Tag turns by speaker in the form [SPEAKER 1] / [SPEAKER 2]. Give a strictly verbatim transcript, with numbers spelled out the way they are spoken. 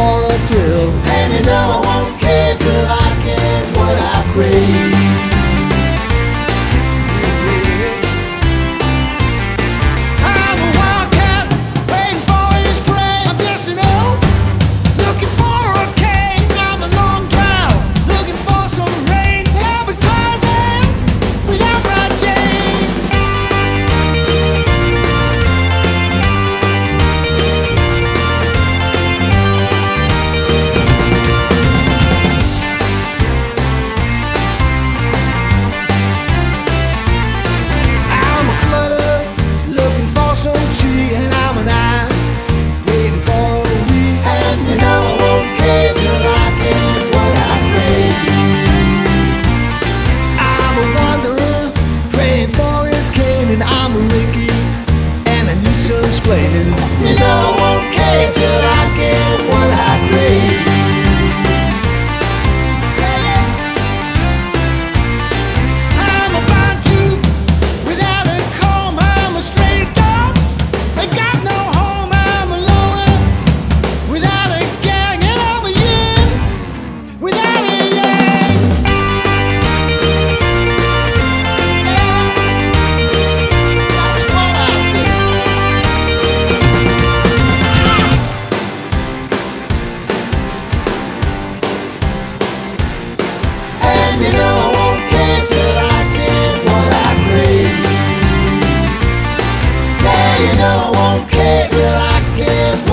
[SPEAKER 1] for a thrill. And you know I won't care till I get what I crave. You know I won't care till I get what I crave. I'm a fine tooth without a comb. I'm a straight dog, ain't got no home. I'm a loner without a gang, and I'm a yin without a yang. That's what I say. You know I won't care till I get what I crave. Yeah, you know I won't care till I get what